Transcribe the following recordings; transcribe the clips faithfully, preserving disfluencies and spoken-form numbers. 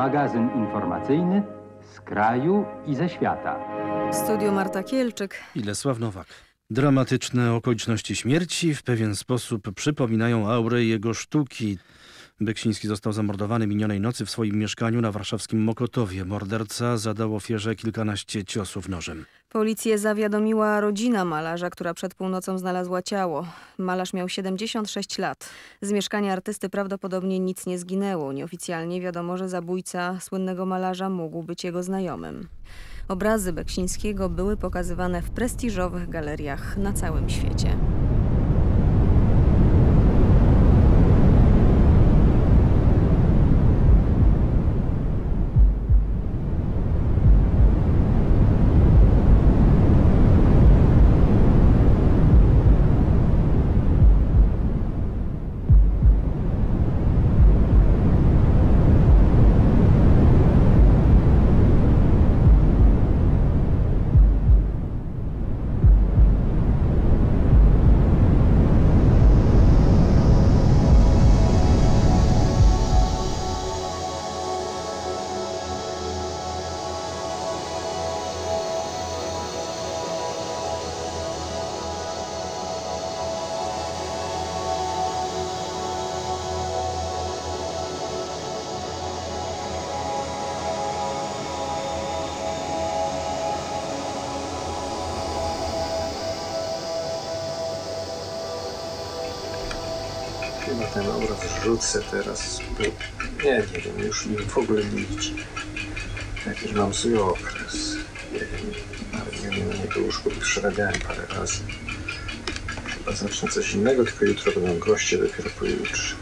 Magazyn informacyjny z kraju i ze świata. W studiu Marta Kielczyk i Lesław Nowak. Dramatyczne okoliczności śmierci w pewien sposób przypominają aurę jego sztuki. Beksiński został zamordowany minionej nocy w swoim mieszkaniu na warszawskim Mokotowie. Morderca zadał ofierze kilkanaście ciosów nożem. Policję zawiadomiła rodzina malarza, która przed północą znalazła ciało. Malarz miał siedemdziesiąt sześć lat. Z mieszkania artysty prawdopodobnie nic nie zginęło. Nieoficjalnie wiadomo, że zabójca słynnego malarza mógł być jego znajomym. Obrazy Beksińskiego były pokazywane w prestiżowych galeriach na całym świecie. Chyba ten obraz rzucę teraz, bo nie, nie wiem, już mi w ogóle nie widzi. Jakiś mam zły okres. Nie wiem, nawet nie na niego łóżko przerabiałem parę razy. Chyba zacznę coś innego, tylko jutro będą goście, dopiero pojutrze.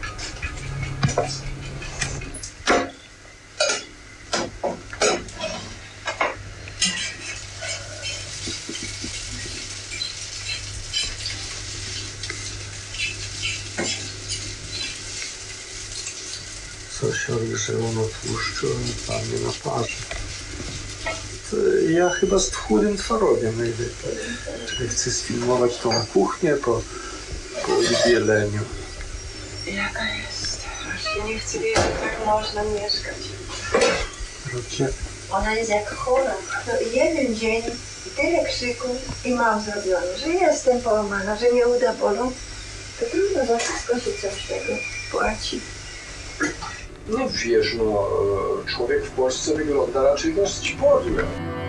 Coś odgrzeło na tłuszczu, a panie na parze. To ja chyba z chudym twarogiem najlepiej. Chcę sfilmować tą kuchnię po, po bieleniu. Jaka jest? Aż się nie chcę wiedzieć, jak można mieszkać. Rodzie... Ona jest jak chora. No jeden dzień i tyle krzyku i mam zrobione, że jestem połamana, że mnie uda bolą. To trudno, za wszystko się coś tego płaci. No wiesz, no, człowiek w Polsce wygląda raczej dosyć podle.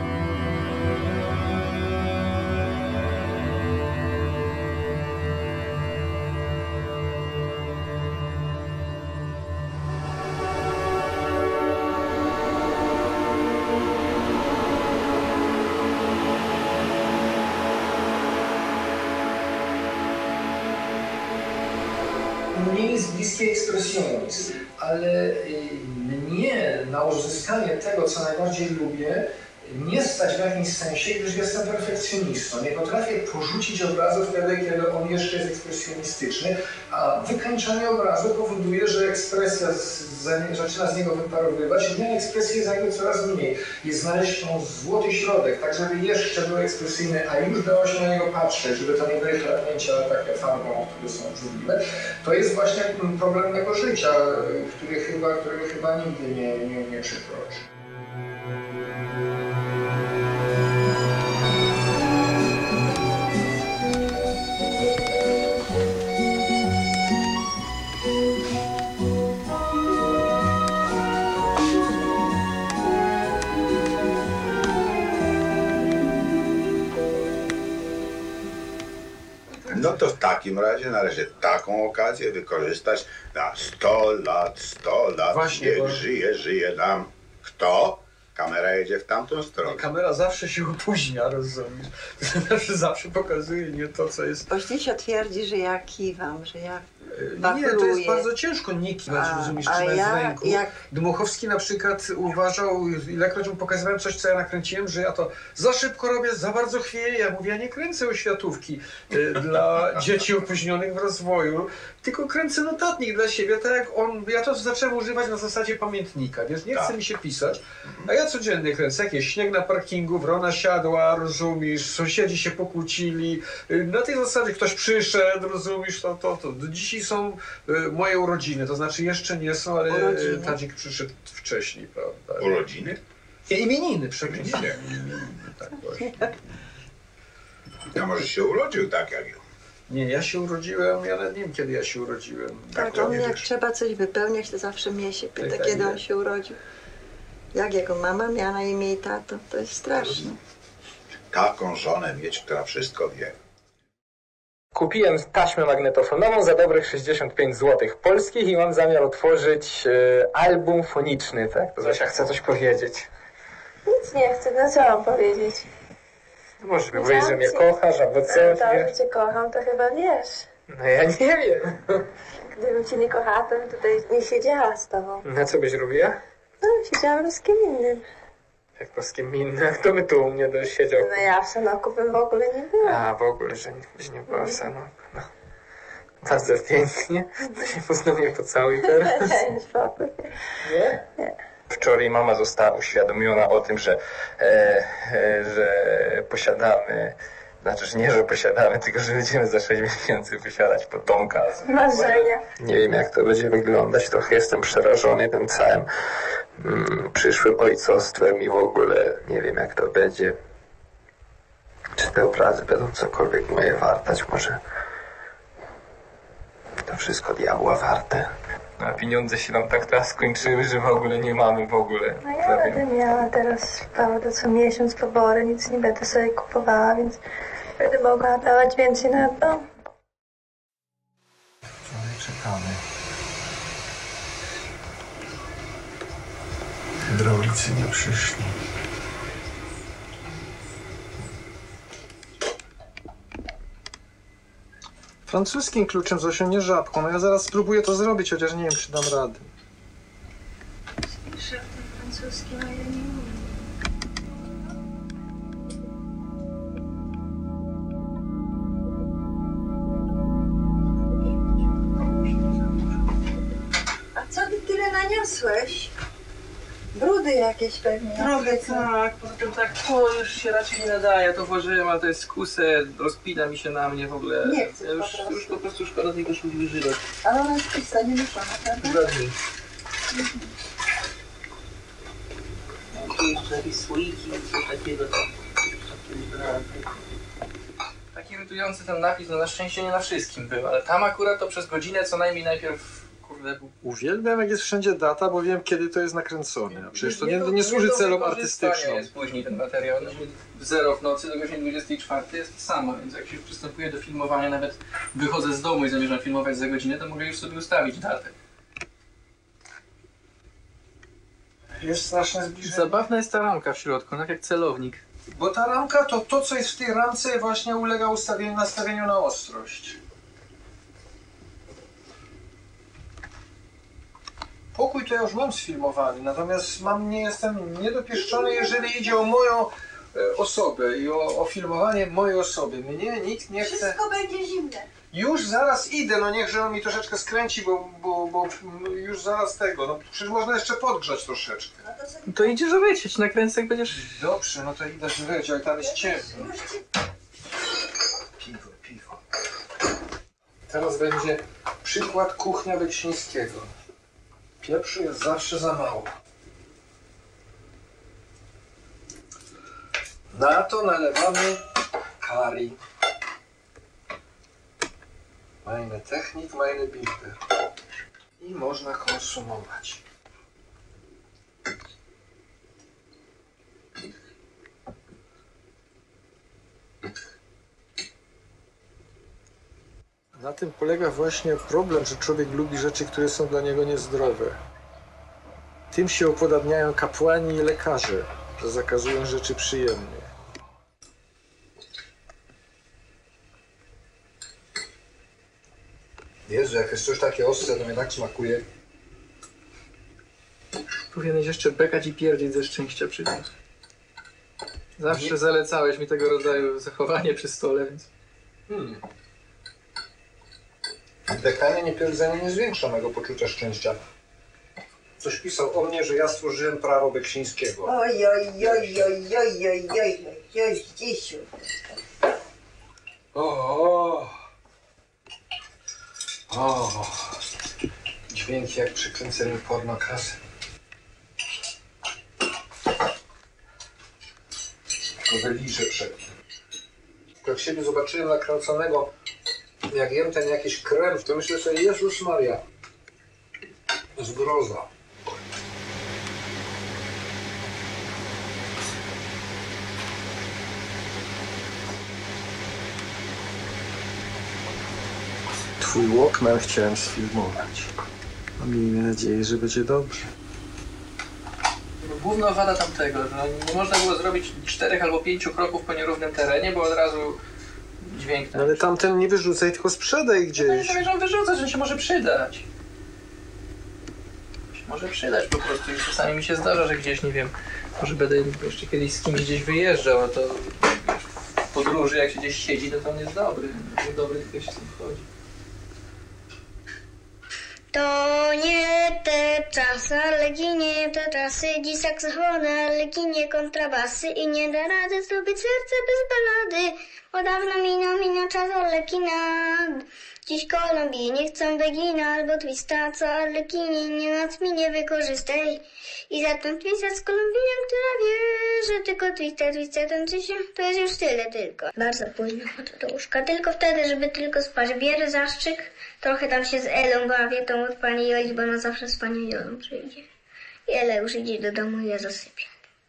Mnie jest bliski ekspresjonizm, ale mnie na uzyskanie tego, co najbardziej lubię, nie stać w jakimś sensie, gdyż jestem perfekcjonistą. Nie potrafię porzucić obrazu wtedy, kiedy on jeszcze jest ekspresjonistyczny, a wykańczanie obrazu powoduje, że ekspresja z, z, zaczyna z niego wyparowywać i mnie ekspresji jest jakby coraz mniej. I znaleźć tą złoty środek, tak żeby jeszcze był ekspresyjny, a już dało się na niego patrzeć, żeby to nie były chlapnięcia takie farbą, które są obrzydliwe, to jest właśnie problem mego życia, który chyba, którego chyba nigdy nie, nie, nie przekroczy. No to w takim razie należy taką okazję wykorzystać na sto lat, sto lat. Właśnie, niech bo... żyje, żyje nam. Kto? Kamera jedzie w tamtą stronę. Kamera zawsze się opóźnia, rozumiesz? To znaczy zawsze pokazuje nie to, co jest... Bośnicio twierdzi, że ja kiwam, że ja Nie, to jest bardzo ciężko nie kiwać, rozumiesz, a trzymać ja, w ręku. jak... Dmuchowski na przykład uważał, ilekroć mu pokazywałem coś, co ja nakręciłem, że ja to za szybko robię, za bardzo chwieję. Ja mówię, ja nie kręcę oświatówki y, dla dzieci opóźnionych w rozwoju, tylko kręcę notatnik dla siebie, tak jak on, ja to zacząłem używać na zasadzie pamiętnika, wiesz, nie chce mi się pisać, a ja codziennie nie kręcę. Jak jest śnieg na parkingu, wrona siadła, rozumiesz, sąsiedzi się pokłócili. Na tej zasadzie ktoś przyszedł, rozumiesz, to, to, to. Dzisiaj są y, moje urodziny, to znaczy jeszcze nie są, ale Urodziny. Tadzik przyszedł wcześniej, prawda? Urodziny? Nie, imieniny, przepraszam. Tak właśnie. Ja może się urodził tak jak ja. Nie, ja się urodziłem, ja nawet nie wiem, kiedy ja się urodziłem. Tak, to on nie jak wiesz. trzeba coś wypełniać, to zawsze mnie się pyta, Tak, tak, kiedy on nie. się urodził. Jak jego mama miała na imię i tato, to jest straszne. Taką żonę mieć, która wszystko wie. Kupiłem taśmę magnetofonową za dobrych sześćdziesiąt pięć złotych polskich i mam zamiar otworzyć e, album foniczny, tak? To Zosia chce coś powiedzieć. Nic nie chcę, no co mam powiedzieć? Może by powiedzieć, że mnie kochasz, albo coś, To, nie? że cię kocham, to chyba wiesz. No ja nie wiem. Gdybym cię nie kochała, to bym tutaj nie siedziała z tobą. Na co byś robiła? No, siedziałam z kim innym. Jak to z kim innym? Kto by tu u mnie też siedział? No ja w Sanoku bym w ogóle nie była. A, w ogóle, że nie, byś nie była w Sanoku. No. Bardzo pięknie. To się poznał mnie pocałuj teraz. Spokój. Nie? Nie. Wczoraj mama została uświadomiona o tym, że, e, e, że posiadamy, znaczy, że nie, że posiadamy, tylko że będziemy za sześć miesięcy posiadać potomka. Marzenia. Nie wiem, jak to będzie wyglądać, trochę jestem przerażony tym całym mm, przyszłym ojcostwem i w ogóle nie wiem, jak to będzie. Czy te obrazy będą cokolwiek moje wartać, może to wszystko diabła warte. A pieniądze się nam tak teraz skończyły, że w ogóle nie mamy w ogóle. No ja będę miała teraz prawda, co miesiąc pobory, nic nie będę sobie kupowała, więc będę mogła dawać więcej na dom. Wczoraj czekamy. Hydraulicy nie przyszli. Francuskim kluczem, Zosiu, nie żabką. No ja zaraz spróbuję to zrobić, chociaż nie wiem, czy dam radę. Słyszę w tym francuskim, a ja nie umiem. A co ty tyle naniosłeś? Brudy jakieś pewnie. Trochę tak, poza tym tak, to już się raczej nie nadaje, ja to włożyłem, ale to jest skuse, rozpina mi się na mnie w ogóle. Nie chcę Ja już, po prostu. już po prostu szkoda tej koszuli wyżywać. Ale ona jest czysta, nie muszona, prawda? Zgodnie. Jakieś jeszcze jakieś słoiki, coś takiego. to- Taki irytujący ten napis, no na szczęście nie na wszystkim był, ale tam akurat to przez godzinę co najmniej najpierw, kurde, był. Uwielbiam, jak jest wszędzie data, bo wiem, kiedy to jest nakręcone. A przecież to nie, do- nie służy do celom wykorzystania artystycznym. jest później ten materiał. No, zero w nocy do godziny dwudziestej czwartej jest to samo, więc jak się już przystępuje do filmowania, nawet wychodzę z domu i zamierzam filmować za godzinę, to mogę już sobie ustawić datę. Jest straszne zbliżenie. Zabawna jest ta ramka w środku, tak jak celownik. Bo ta ramka, to to, co jest w tej ramce, właśnie ulega ustawieniu, nastawieniu na ostrość. Pokój to ja już mam sfilmowany, natomiast mam, nie jestem niedopieszczony, jeżeli idzie o moją e, osobę i o, o filmowanie mojej osoby. Mnie nikt nie chce... Wszystko będzie zimne. Już zaraz idę, no niechże on mi troszeczkę skręci, bo, bo, bo już zaraz tego, no przecież można jeszcze podgrzać troszeczkę. No to sobie... No to idziesz wycieć, na kręcę jak będziesz... Dobrze, no to idę żreć, ale tam jest ciemno. Już ci... Piwo, piwo. Teraz będzie przykład kuchnia Beksińskiego. Pieprzu jest zawsze za mało. Na to nalewamy curry. Meine Technik, meine Bilder. I można konsumować. Na tym polega właśnie problem, że człowiek lubi rzeczy, które są dla niego niezdrowe. Tym się upodabniają kapłani i lekarze, że zakazują rzeczy przyjemnych. Jezu, jak jest coś takie ostre, to mnie tak smakuje. Powinieneś jeszcze bekać i pierdzieć ze szczęścia przy tym. Zawsze zalecałeś mi tego rodzaju zachowanie przy stole, więc... Hmm. Bekanie, nie pierdzenie nie zwiększa mego poczucia szczęścia. Coś pisał o mnie, że ja stworzyłem prawo Beksińskiego. Oj, oj, oj, oj, oj, oj, oj, oj, Zdzisiu. O, o, o, dźwięki jak przy kręceniu pornokasy. Tylko wyliżę przed tym. Jak siebie zobaczyłem nakręconego, jak jem ten jakiś krem, to myślę sobie, Jezus Maria, zgroza. Twój Walkman chciałem sfilmować. Miejmy nadzieję, że będzie dobrze. Główna wada tamtego, że nie można było zrobić czterech albo pięciu kroków po nierównym terenie, bo od razu dźwięk tam... No ale tamten nie wyrzucaj, tylko sprzedaj gdzieś. No nie zamierzam wyrzucać, że się może przydać. Się może przydać po prostu i czasami mi się zdarza, że gdzieś, nie wiem, może będę jeszcze kiedyś z kimś gdzieś wyjeżdżał, a to w podróży jak się gdzieś siedzi, to to on jest dobry. Nie dobry, tylko się z tym chodzi. To nie te czasy, ale ginie te czasy, dziś saksofony, ale ginie kontrabasy i nie da rady zdobyć serce bez balady. Bo dawno minął, minął czas Arlekina. Dziś Kolumbii nie chcą Begina albo Twista, co Arlekinie nie noc mi nie wykorzystaj. I za ten Twista z Kolumbiną, która wie, że tylko Twista, Twista tańczy się, to jest już tyle tylko. Bardzo późno chodzę do łóżka, tylko wtedy, żeby tylko spać. Bierę zaszczyk, trochę tam się z Elą bawię, tą od pani Joli, bo ona zawsze z panią Jolą przyjdzie. I Ela już idzie do domu i ja zasypiam.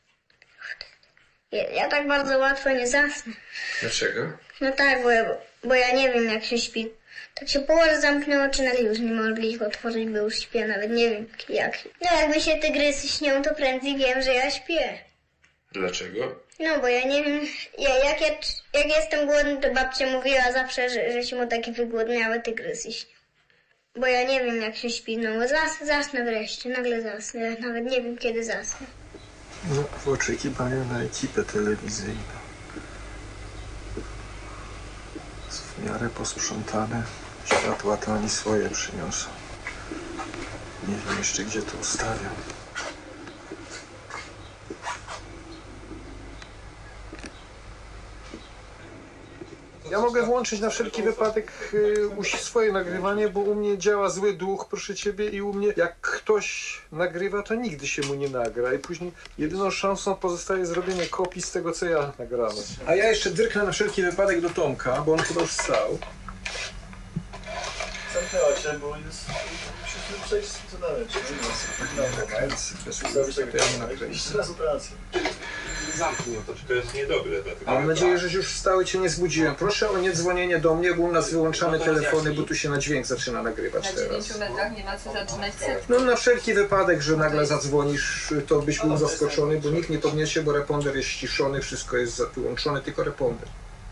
Ja, ja tak bardzo łatwo nie zasnę. Dlaczego? No tak, bo ja, bo ja nie wiem jak się śpi. Tak się położę, zamknę oczy, nagle już nie mogę ich otworzyć, bo już śpię, nawet nie wiem jak. No jakby się tygrysy śnią, to prędzej wiem, że ja śpię. Dlaczego? No bo ja nie wiem, ja, jak, ja, jak jestem głodny, to babcia mówiła zawsze, że, że się mu takie wygłodniałe tygrysy śnią. Bo ja nie wiem jak się śpi, no bo zas, zasnę wreszcie, nagle zasnę, ja nawet nie wiem kiedy zasnę. No, w oczekiwaniu na ekipę telewizyjną. W miarę posprzątane, światła to oni swoje przyniosą. Nie wiem jeszcze gdzie to ustawiam. Ja mogę włączyć na wszelki wypadek y, swoje nagrywanie, bo u mnie działa zły duch, proszę ciebie, i u mnie jak ktoś nagrywa, to nigdy się mu nie nagra i później jedyną szansą pozostaje zrobienie kopii z tego, co ja nagrałem. A ja jeszcze dryknę na wszelki wypadek do Tomka, bo on chyba już wstał. Zamknęła cię, bo jest... Musisz przejść co dalej. Jeszcze raz operację. Zamknij, to tylko jest niedobre. Mam nadzieję, że już wstał i cię nie zbudziłem. Proszę o niedzwonienie do mnie, bo u nas wyłączamy telefony, bo tu się na dźwięk zaczyna nagrywać teraz. Na dziewięciu metrach nie ma co zaczynać setki. No na wszelki wypadek, że nagle zadzwonisz, to byś był zaskoczony, bo nikt nie podniesie, bo reponder jest ściszony, wszystko jest wyłączone, tylko reponder.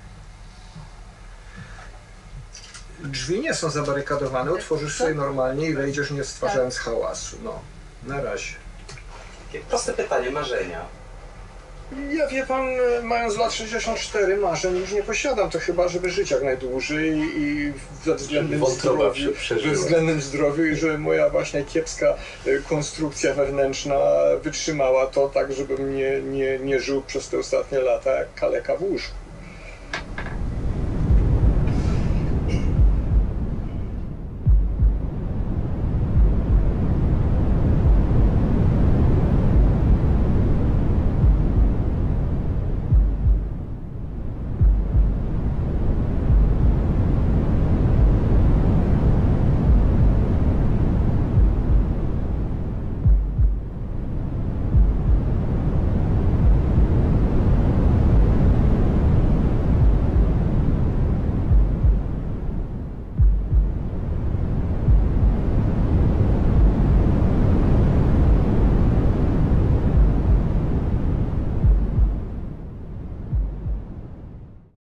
Drzwi nie są zabarykadowane, otworzysz sobie normalnie i wejdziesz, nie stwarzając hałasu. No, na razie. Proste pytanie, marzenia. Ja, wie pan, mając lat sześćdziesiąt cztery, marzeń już nie posiadam, to chyba, żeby żyć jak najdłużej i ze względem zdrowiu, ze względem zdrowiu i że moja właśnie kiepska konstrukcja wewnętrzna wytrzymała to tak, żebym nie, nie, nie żył przez te ostatnie lata jak kaleka w łóżku.